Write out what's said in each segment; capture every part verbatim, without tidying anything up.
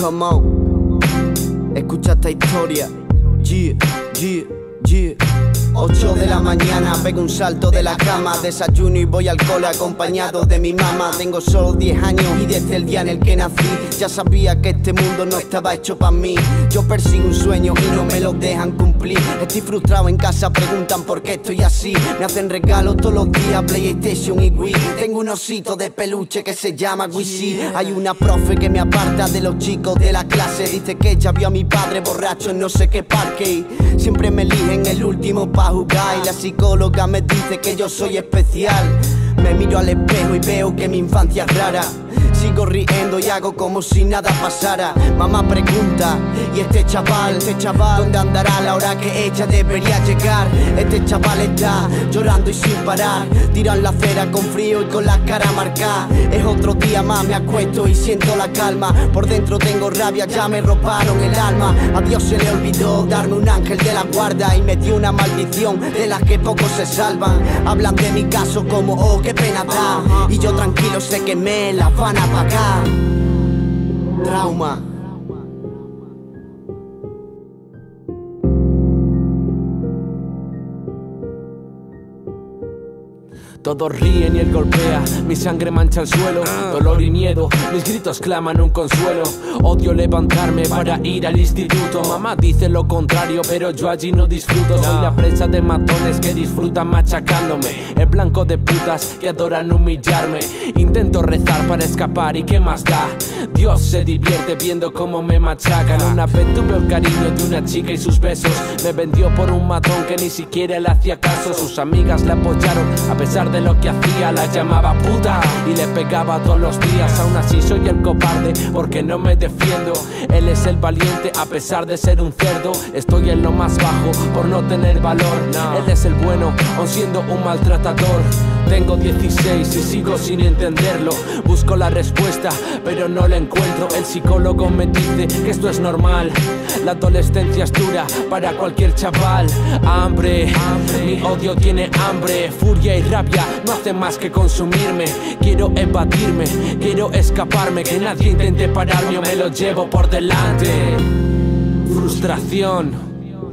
Come on, escucha esta historia. Yeah, yeah, yeah. Ocho de la mañana, pego un salto de la cama, desayuno y voy al cole acompañado de mi mamá. Tengo solo diez años y desde el día en el que nací ya sabía que este mundo no estaba hecho para mí. Yo persigo un sueño y no me lo dejan cumplir. Estoy frustrado en casa, preguntan por qué estoy así. Me hacen regalos todos los días, PlayStation y Wii. Tengo un osito de peluche que se llama Wisi. Hay una profe que me aparta de los chicos de la clase. Dice que ella vio a mi padre borracho en no sé qué parque y siempre me eligen el último pa' jugar. Y la psicóloga me dice que yo soy especial. Me miro al espejo y veo que mi infancia es rara. Sigo riendo y hago como si nada pasara. Mamá pregunta, ¿y este chaval? Este chaval, ¿dónde andará a la hora que ella debería llegar? Este chaval está llorando y sin parar. Tiran la acera con frío y con la cara marcada. Es otro día más, me acuesto y siento la calma. Por dentro tengo rabia, ya me robaron el alma. A Dios se le olvidó darme un ángel de la guarda y me dio una maldición de las que pocos se salvan. Hablan de mi caso como, oh, qué pena da. Y yo tranquilo sé que me la van a pagar. Trauma. Todos ríen y él golpea, mi sangre mancha el suelo. Dolor y miedo, mis gritos claman un consuelo. Odio levantarme para ir al instituto. Mamá dice lo contrario, pero yo allí no disfruto. Soy la presa de matones que disfrutan machacándome, el blanco de putas que adoran humillarme. Intento rezar para escapar y ¿qué más da? Dios se divierte viendo cómo me machacan. Una vez tuve el cariño de una chica y sus besos me vendió por un matón que ni siquiera le hacía caso. Sus amigas le apoyaron a pesar de de lo que hacía, la llamaba puta y le pegaba todos los días. Aún así soy el cobarde porque no me defiendo. Él es el valiente a pesar de ser un cerdo. Estoy en lo más bajo por no tener valor. Él es el bueno aun siendo un maltratador. Tengo dieciséis y sigo sin entenderlo. Busco la respuesta pero no la encuentro. El psicólogo me dice que esto es normal. La adolescencia es dura para cualquier chaval. Hambre, mi odio tiene hambre. Furia y rabia no hacen más que consumirme. Quiero evadirme, quiero escaparme. Que nadie intente pararme o me lo llevo por delante. Frustración.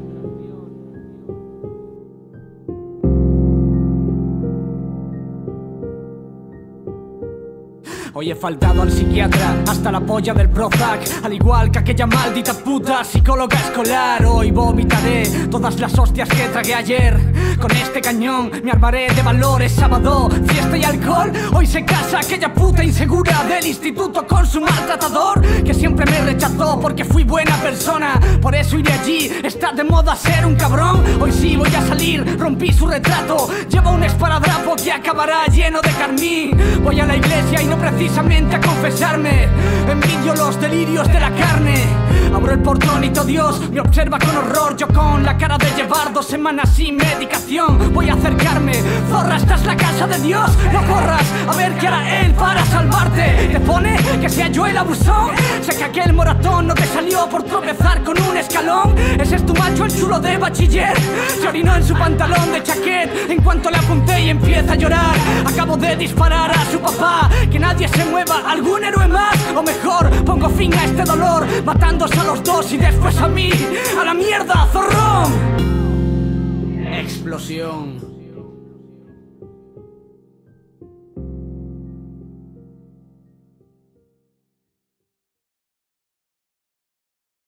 Hoy he faltado al psiquiatra, hasta la polla del Prozac. Al igual que aquella maldita puta psicóloga escolar. Hoy vomitaré todas las hostias que tragué ayer. Con este cañón me armaré de valores. Sábado, fiesta y alcohol. Hoy se casa aquella puta insegura del instituto con su maltratador, que siempre me rechazó porque fui buena persona. Por eso iré allí, está de moda ser un cabrón. Hoy sí voy a salir, rompí su retrato. Llevo un esparadrapo que acabará lleno de carmín. Voy a la iglesia y no precisamente a confesarme. Envidio los delirios de la carne. Abro el portón y todo Dios me observa con horror. Yo con la cara de llevar dos semanas sin medicación voy a acercarme. Zorra, esta es la casa de Dios. No corras, a ver qué hará él para salvarte. ¿Te pone que sea yo el abusón? Sé que aquel moratón no te salió por tropezar con un escalón. Ese es tu macho, el chulo de bachiller. Se orinó en su pantalón de chaquet en cuanto le apunté y empieza a llorar. Acabo de disparar a su papá. Que nadie se mueva, algún héroe más. O mejor, pongo fin a este dolor matándose a los dos y después a mí. ¡A la mierda, zorrón! Explosión.